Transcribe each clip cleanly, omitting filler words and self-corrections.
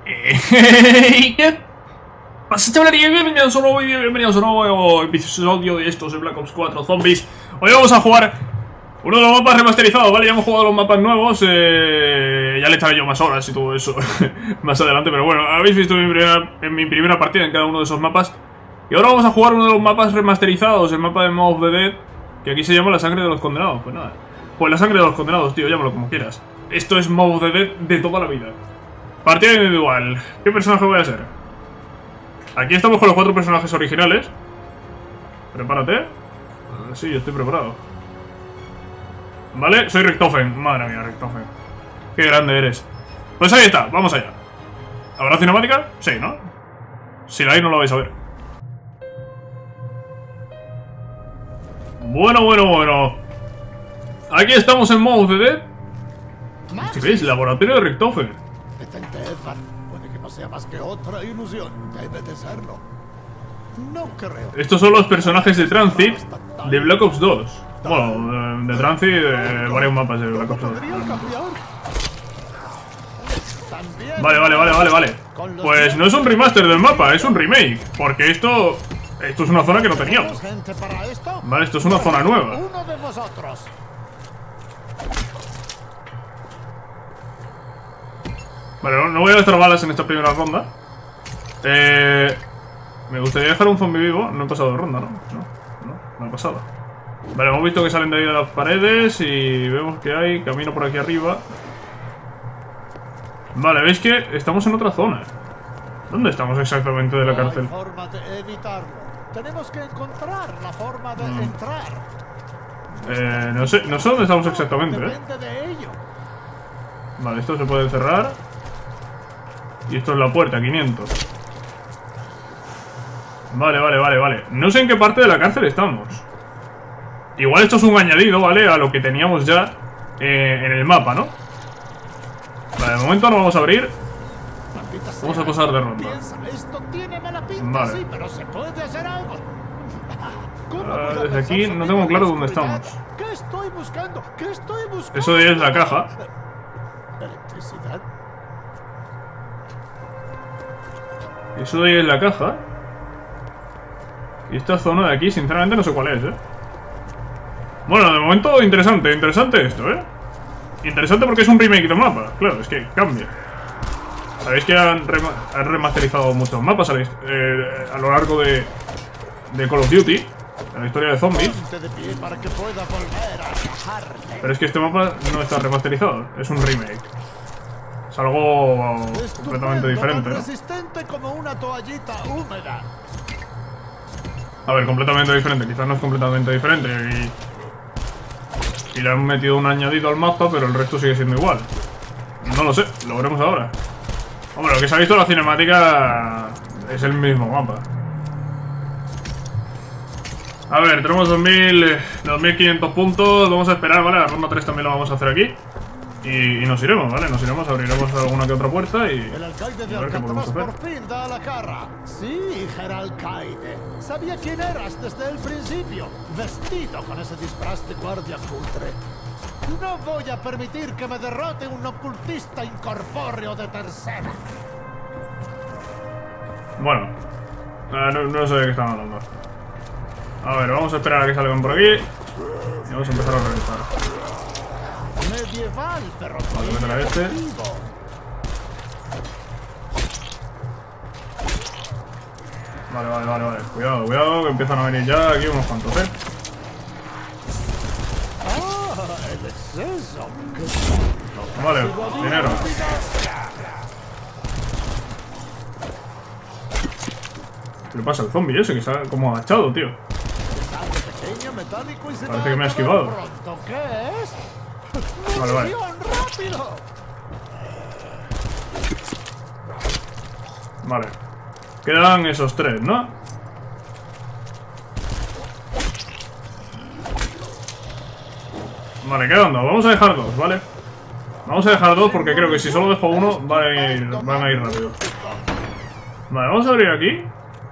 ¿Qué pasa, chavalería? Bienvenidos a un nuevo vídeo, bienvenidos a un nuevo episodio de estos de Black Ops 4 Zombies. Hoy vamos a jugar uno de los mapas remasterizados, ¿vale? Ya hemos jugado los mapas nuevos, ya le echaré yo más horas y todo eso más adelante, pero bueno, habéis visto en mi primera partida en cada uno de esos mapas. Y ahora vamos a jugar uno de los mapas remasterizados, el mapa de Mob of the Dead, que aquí se llama la sangre de los condenados. Pues nada, pues la sangre de los condenados, tío, llámalo como quieras. Esto es Mob of the Dead de toda la vida. Partida individual. ¿Qué personaje voy a ser? Aquí estamos con los 4 personajes originales. Prepárate. Sí, yo estoy preparado. Vale, soy Richtofen. Madre mía, Richtofen. Qué grande eres. Pues ahí está, vamos allá. ¿Habrá cinemática? Sí, ¿no? Si la hay no lo vais a ver. Bueno. Aquí estamos en Mob of the Dead. ¿Qué veis? Laboratorio de Richtofen. Puede que no sea más que otra ilusión. Debe de serlo. No creo. Estos son los personajes de Transit de Black Ops 2. Bueno, de Transit de varios mapas de Black Ops 2. Vale. Pues no es un remaster del mapa, es un remake. Porque esto es una zona que no teníamos. Vale, esto es una zona nueva. Vale, no voy a gastar balas en esta primera ronda. Me gustaría dejar un zombie vivo. No he pasado de ronda, ¿no? No he pasado. Vale, hemos visto que salen de ahí de las paredes y vemos que hay camino por aquí arriba. Vale, veis que estamos en otra zona. ¿Dónde estamos exactamente de la cárcel? No hay forma de evitarlo. Tenemos que encontrar la forma de entrar. No sé dónde estamos exactamente, Depende de ello. Vale, esto se puede cerrar. Y esto es la puerta, 500. Vale. No sé en qué parte de la cárcel estamos. Igual esto es un añadido, ¿vale? A lo que teníamos ya en el mapa, ¿no? Vale, de momento no vamos a abrir. Vamos a pasar de ronda. Esto tiene mala pinta, vale. sí, pero se puede hacer algo. Desde aquí no tengo claro dónde estamos. ¿Qué estoy buscando? Eso de ahí es la caja. ¿Electricidad? Eso de ahí es la caja. Y esta zona de aquí, sinceramente, no sé cuál es, Bueno, de momento, interesante esto, Interesante porque es un remake de mapa. Claro, es que cambia. Sabéis que han remasterizado muchos mapas a lo largo de Call of Duty, en la historia de zombies. Pero es que este mapa no está remasterizado, es un remake. Es algo completamente diferente, ¿no? Resistente como una toallita húmeda. A ver, completamente diferente, quizás no es completamente diferente y le han metido un añadido al mapa, pero el resto sigue siendo igual. No lo sé, lo veremos ahora. Hombre, lo que se ha visto en la cinemática es el mismo mapa. A ver, tenemos 2500 puntos, vamos a esperar, ¿vale? La ronda 3 también lo vamos a hacer aquí. Y nos iremos, ¿vale? Nos iremos, abriremos alguna que otra puerta y El alcalde de a ver qué podemos Alcatraz hacer. por fin da la cara. Sí, Geralcaide. Sabía quién eras desde el principio. Vestido con ese disfraz de guardia cutre. No voy a permitir que me derrote un ocultista incorpóreo de tercera. Bueno, no sé de qué están hablando. A ver, vamos a esperar a que salgan por aquí y vamos a empezar a reventar. Medieval, pero Vale, meter a este. Vale. Cuidado, que empiezan a venir ya aquí unos cuantos, el exceso. Vale, dinero. ¿Qué le pasa al zombie ese que está como agachado, tío? Parece que me ha esquivado. ¿Qué es? Vale. ¡Rápido! Vale. Quedan esos 3, ¿no? Vale, quedan 2. Vamos a dejar 2, ¿vale? Vamos a dejar 2 porque creo que si solo dejo 1 van a ir rápido. Vale, vamos a abrir aquí.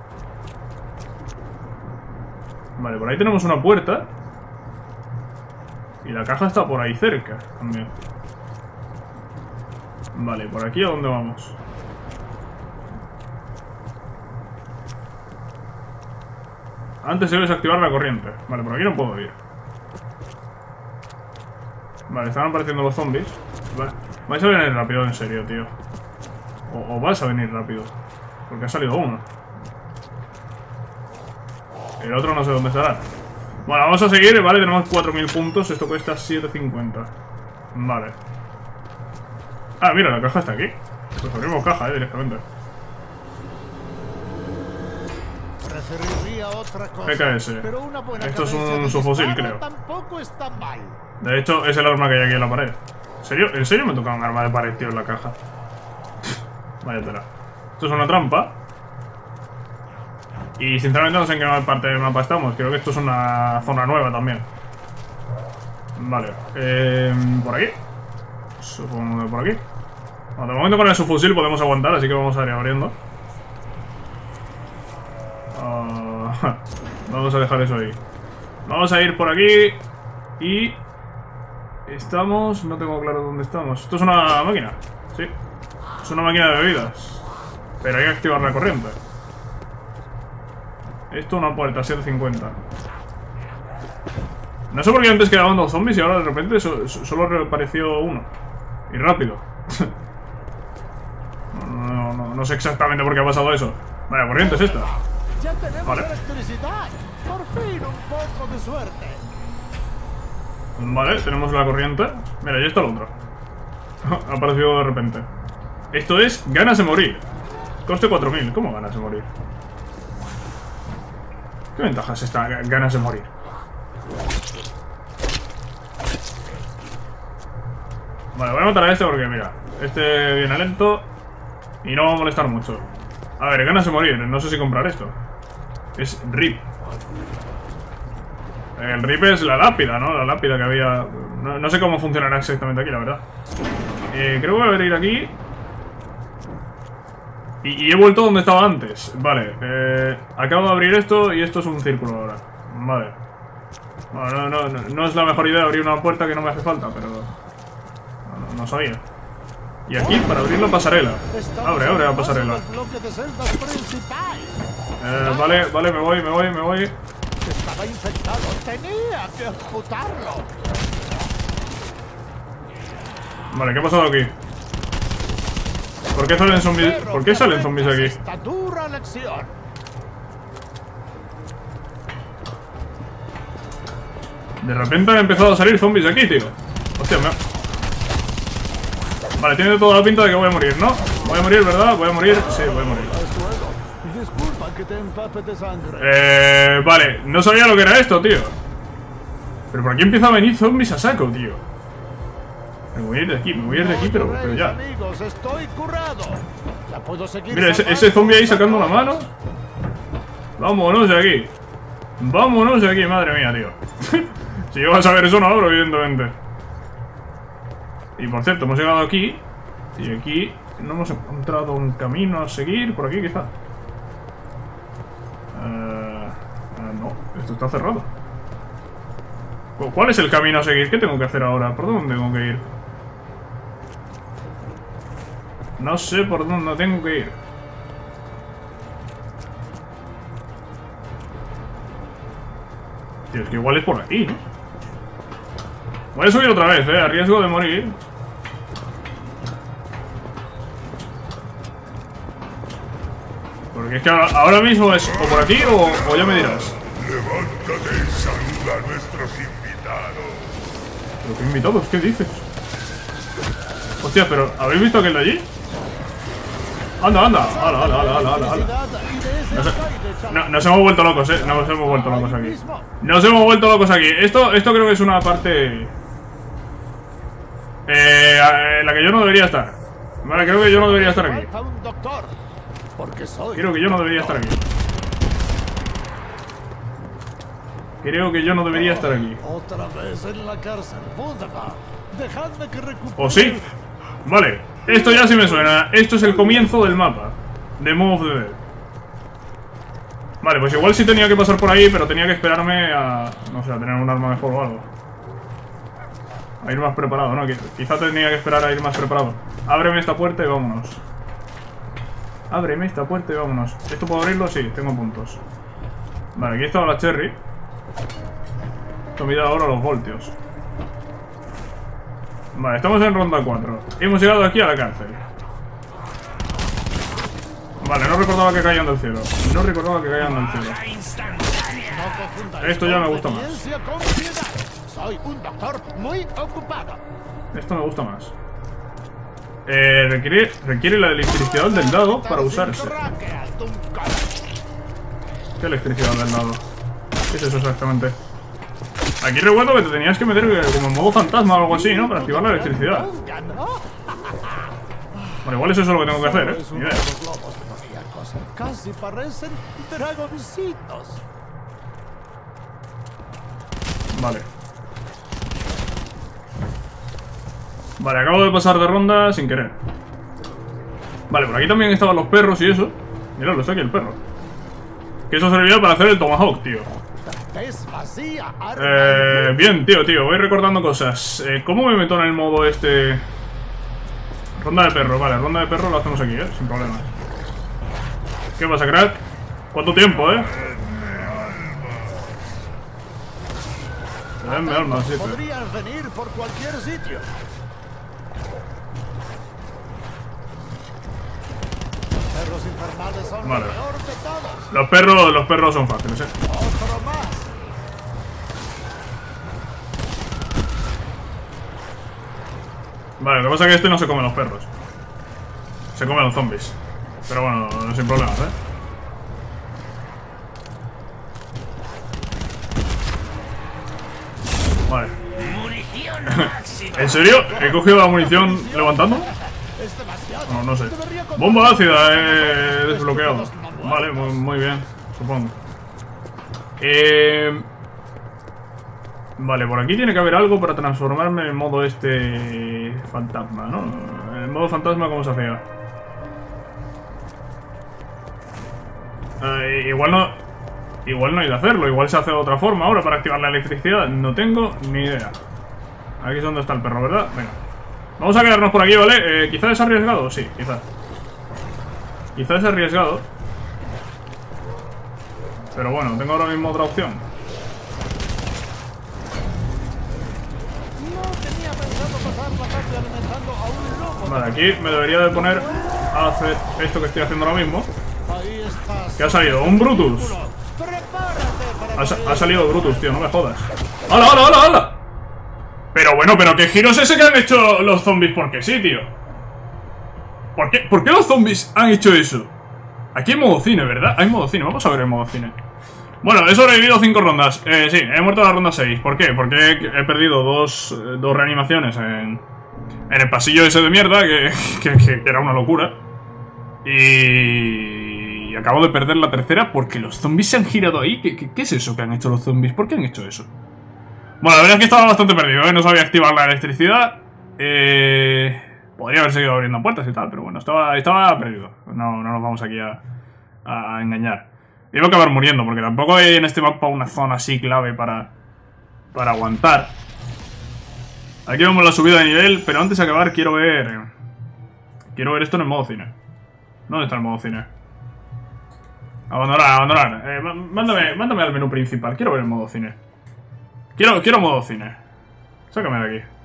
Vale, por ahí tenemos una puerta. Y la caja está por ahí cerca también. Vale, ¿por aquí a dónde vamos? Antes debes activar la corriente. Vale, por aquí no puedo ir. Vale, están apareciendo los zombies. Vale. Vais a venir rápido, en serio, tío. O vas a venir rápido. Porque ha salido uno. El otro no sé dónde estará. Bueno, vamos a seguir, vale, tenemos 4000 puntos. Esto cuesta 7,50. Vale. Ah, mira, la caja está aquí. Pues abrimos caja, directamente. Preferiría otra cosa, PKS. pero una buena Esto es cadencia un de subfusil, disparo creo. tampoco está mal. De hecho, es el arma que hay aquí en la pared. ¿En serio me toca un arma de pared, tío, en la caja? Vaya tela. Esto es una trampa. Y sinceramente no sé en qué parte del mapa estamos. Creo que esto es una zona nueva también. Vale. ¿Por aquí? Supongo que por aquí. Bueno, de momento con el subfusil podemos aguantar, así que vamos a ir abriendo. Vamos a dejar eso ahí. Vamos a ir por aquí. Y... estamos... no tengo claro dónde estamos. Esto es una máquina. Sí. Es una máquina de bebidas. Pero hay que activar la corriente. Esto una puerta, 750. No sé por qué antes quedaban 2 zombies y ahora de repente solo reapareció uno. Y rápido. No sé exactamente por qué ha pasado eso. Vaya, corriente es esta. Ya tenemos Vale. electricidad. Por fin un poco de suerte. Vale, tenemos la corriente. Mira, ya está el otro. Ha aparecido de repente. Esto es ganas de morir. Coste 4000. ¿Cómo ganas de morir? ¿Qué ventajas está ganas de morir? Vale, voy a matar a este porque, mira, este viene lento y no va a molestar mucho. A ver, ganas de morir. No sé si comprar esto. Es RIP. El RIP es la lápida, ¿no? La lápida que había... No sé cómo funcionará exactamente aquí, la verdad. Creo que voy a venir aquí. Y he vuelto donde estaba antes. Vale, acabo de abrir esto y esto es un círculo ahora. Vale. Bueno, no es la mejor idea abrir una puerta que no me hace falta, pero... No sabía. Y aquí, para abrir la pasarela. Abre la pasarela. Vale, me voy. Estaba infectado. Tenía que amputarlo. Vale, ¿qué ha pasado aquí? ¿Por qué salen zombies? ¿Por qué salen zombies aquí? Esta dura lección. De repente han empezado a salir zombies aquí, tío. Hostia, Vale, tiene toda la pinta de que voy a morir, ¿no? Voy a morir, ¿verdad? Voy a morir. Sí, voy a morir. Disculpa que te empape de sangre. Vale, no sabía lo que era esto, tío. Pero por aquí empieza a venir zombies a saco, tío. Me voy a ir de aquí, pero ya. Amigos, estoy curado. Ya puedo seguir. Mira, ese zombie ahí sacando una mano. Vámonos de aquí. Vámonos de aquí, madre mía, tío. Si yo vas a ver eso, no abro, evidentemente. Y por cierto, hemos llegado aquí. Y aquí no hemos encontrado un camino a seguir. Por aquí quizá. No, esto está cerrado. ¿Cuál es el camino a seguir? ¿Qué tengo que hacer ahora? ¿Por dónde tengo que ir? No sé por dónde tengo que ir. Tío, es que igual es por aquí, ¿no? Voy a subir otra vez, a riesgo de morir. Porque es que ahora mismo es o por aquí o ya me dirás. Levántate y saluda a nuestros invitados. ¿Pero qué invitados? ¿Qué dices? Hostia, pero ¿habéis visto aquel de allí? Anda. Nos hemos vuelto locos, Nos hemos vuelto locos aquí. Nos hemos vuelto locos aquí. Esto creo que es una parte... en la que yo no debería estar. Vale, creo que yo no debería estar aquí. Creo que yo no debería estar aquí. Creo que yo no debería estar aquí. Otra vez en la cárcel. Dejadme que recupere. ¿O sí? Vale, esto ya sí me suena. Esto es el comienzo del mapa de Moon of the Dead. Vale, pues igual sí tenía que pasar por ahí, pero tenía que esperarme a... no sé, a tener un arma mejor o algo. A ir más preparado, ¿no? Quizá tenía que esperar a ir más preparado. Ábreme esta puerta y vámonos. Ábreme esta puerta y vámonos. ¿Esto puedo abrirlo? Sí, tengo puntos. Vale, aquí estaba la Cherry. Comida ahora los voltios. Vale, estamos en ronda 4. Hemos llegado aquí a la cárcel. Vale, no recordaba que caían del cielo. No recordaba que caían del cielo. Esto ya me gusta más. Soy un doctor muy ocupado. Esto me gusta más. Requiere la electricidad del dado para usarse. ¿Qué electricidad del dado? ¿Qué es eso exactamente? Aquí recuerdo que te tenías que meter como en modo fantasma o algo así, ¿no? Para activar la electricidad. Bueno, igual es eso lo que tengo que hacer, ¿eh? Ni idea. Casi parecen dragoncitos. Vale. Vale, acabo de pasar de ronda sin querer. Vale, por aquí también estaban los perros y eso. Mirad, está aquí el perro. Que eso serviría para hacer el tomahawk, tío. Bien, tío, voy recordando cosas. ¿Cómo me meto en el modo este? Ronda de perro, vale, ronda de perro lo hacemos aquí, sin problemas. ¿Qué pasa, crack? ¿Cuánto tiempo, Denme alma, sí, podrían venir por cualquier sitio. Perros infernales son vale. Lo peor de todos. Los perros son fáciles, Otro más. Vale, lo que pasa es que este no se come los perros. Se come los zombies. Pero bueno, sin problemas, Vale. ¿En serio? ¿He cogido la munición levantando? No, no sé. Bomba ácida desbloqueado. Vale, muy bien, supongo. Vale, por aquí tiene que haber algo para transformarme en el modo este fantasma, ¿no? En el modo fantasma, ¿cómo se hacía? Igual no hay de hacerlo, igual se hace de otra forma ahora para activar la electricidad. No tengo ni idea. Aquí es donde está el perro, ¿verdad? Venga. Vamos a quedarnos por aquí, ¿vale? ¿Quizás es arriesgado? Sí, quizás. Quizás es arriesgado. Pero bueno, tengo ahora mismo otra opción. Vale, aquí me debería de poner a hacer esto que estoy haciendo ahora mismo. ¿Qué ha salido? ¡Un Brutus! Ha salido Brutus, tío, no me jodas. ¡Hala, hala, hala, hala! Pero bueno, pero ¿qué giro es ese que han hecho los zombies? Porque sí, tío. ¿Por qué los zombies han hecho eso? Aquí hay modo cine, ¿verdad? Hay modo cine, vamos a ver el modo cine. Bueno, he sobrevivido 5 rondas. Sí, he muerto en la ronda 6. ¿Por qué? Porque he perdido dos reanimaciones en el pasillo ese de mierda, que era una locura. Y acabo de perder la tercera porque los zombies se han girado ahí. ¿Qué es eso que han hecho los zombies? ¿Por qué han hecho eso? Bueno, la verdad es que estaba bastante perdido, ¿eh? No sabía activar la electricidad. Podría haber seguido abriendo puertas y tal, pero bueno, estaba perdido. No nos vamos aquí a engañar. Iba a acabar muriendo, porque tampoco hay en este mapa una zona así clave para aguantar. Aquí vemos la subida de nivel, pero antes de acabar quiero ver esto en el modo cine. ¿Dónde está el modo cine? Abandonar. Mándame al menú principal. Quiero ver el modo cine. Quiero modo cine. Sácame de aquí.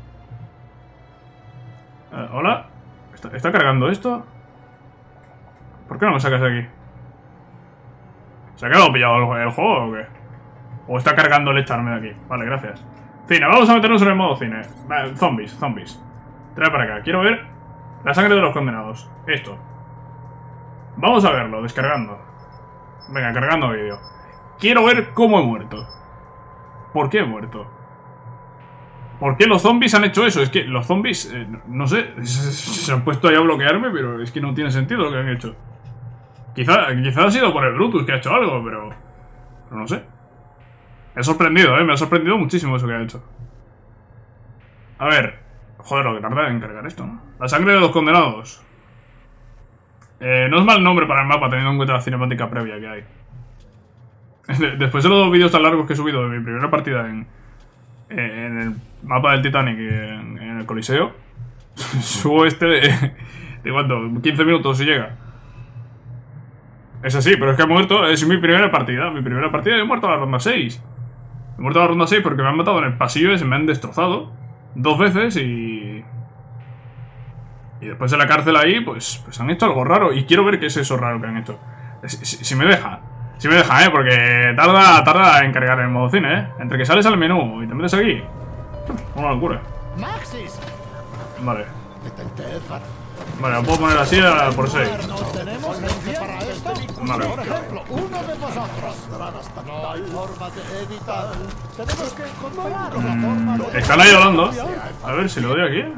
¿Hola? ¿Está cargando esto? ¿Por qué no me sacas de aquí? ¿Se ha quedado pillado el juego o qué? ¿O está cargando el echarme de aquí? Vale, gracias. Cine, vamos a meternos en el modo cine. Vale, zombies. Trae para acá. Quiero ver la sangre de los condenados. Esto. Vamos a verlo, descargando. Venga, cargando vídeo. Quiero ver cómo he muerto. ¿Por qué he muerto? ¿Por qué los zombies han hecho eso? Es que los zombies, no sé, se han puesto ahí a bloquearme, pero es que no tiene sentido lo que han hecho. Quizá ha sido por el Brutus que ha hecho algo, pero no sé. Me ha sorprendido, me ha sorprendido muchísimo eso que ha hecho. A ver. Joder, lo que tarda en cargar esto, ¿no? La sangre de los condenados. No es mal nombre para el mapa, teniendo en cuenta la cinemática previa que hay. Después de los 2 vídeos tan largos que he subido de mi primera partida en el mapa del Titanic y en el Coliseo, subo este de ¿cuánto? 15 minutos si llega. Es así, pero es que he muerto. Es mi primera partida. Mi primera partida y he muerto a la ronda 6. He muerto a la ronda 6 porque me han matado en el pasillo y se me han destrozado 2 veces y después de la cárcel ahí, pues han hecho algo raro. Y quiero ver qué es eso raro que han hecho. Si me deja. Si me deja, porque tarda en cargar el modo cine, Entre que sales al menú y te metes aquí. Una locura. Maxis. Vale. Detente, Vale, lo puedo poner así por 6. ¿No tenemos gente para esto? Vale. Por ejemplo, uno de vosotros. No hay forma de editar. Tenemos que encontrar una forma de... Están ahí hablando. A ver si lo doy aquí.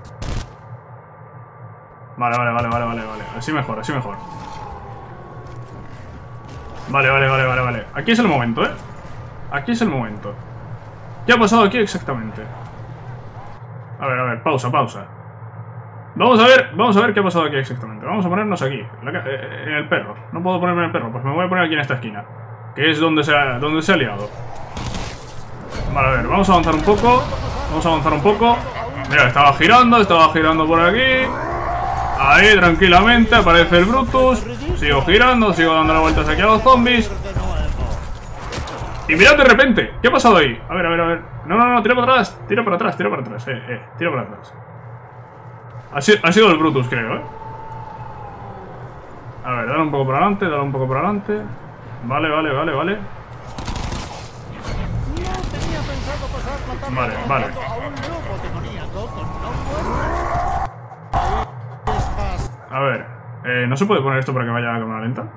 Vale. Así mejor, así mejor. Vale. Aquí es el momento, Aquí es el momento. ¿Qué ha pasado aquí exactamente? A ver, pausa. Vamos a ver qué ha pasado aquí exactamente. Vamos a ponernos aquí, en el perro. No puedo ponerme en el perro, pues me voy a poner aquí en esta esquina, que es donde se ha liado. Vale, a ver, vamos a avanzar un poco. Mira, estaba girando por aquí. Ahí, tranquilamente, aparece el Brutus. Sigo girando, sigo dándole vueltas aquí a los zombies. Y mirad de repente, ¿qué ha pasado ahí? A ver. No, tira para atrás. Tira para atrás. Tira para atrás. Ha sido el Brutus, creo, A ver, dale un poco por adelante, Vale. No tenía pensado pasar la tarde Vale. a un grupo demoníaco con nombre. Ahí estás. A ver, ¿no se puede poner esto para que vaya a cámara lenta?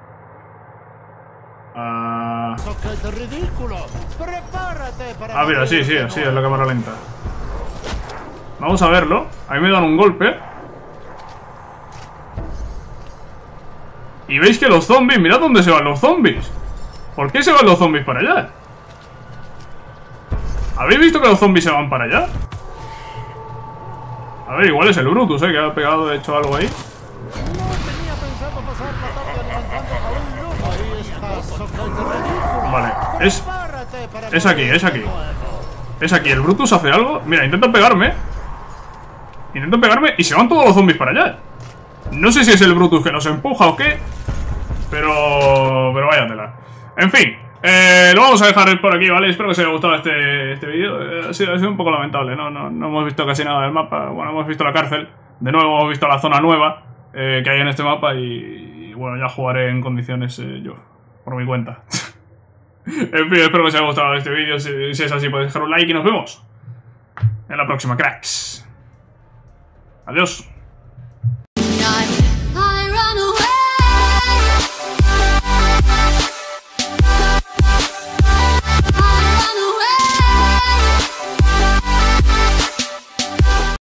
¡Qué ridículo! ¡Prepárate para... Mira, sí, es la cámara lenta. Vamos a verlo. Ahí me dan un golpe. Y veis que los zombies... Mirad dónde se van los zombies. ¿Por qué se van los zombies para allá? ¿Habéis visto que los zombies se van para allá? A ver, igual es el Brutus, que ha pegado, de hecho, algo ahí. No tenía pensado pasar la tarde alimentando a un grupo. Ahí estás. ¡Qué ridículo! Vale, Prepárate para es aquí, morir es aquí. de nuevo. Es aquí, el Brutus hace algo. Mira, intentan pegarme y se van todos los zombies para allá. No sé si es el Brutus que nos empuja o qué, pero vaya tela. En fin, lo vamos a dejar por aquí, ¿vale? Espero que os haya gustado este vídeo. Ha sido un poco lamentable, no hemos visto casi nada del mapa. Bueno, hemos visto la cárcel. De nuevo hemos visto la zona nueva que hay en este mapa y bueno, ya jugaré en condiciones yo, por mi cuenta. En fin, espero que os haya gustado este vídeo. Si es así, podéis dejar un like y nos vemos en la próxima, cracks. Adiós.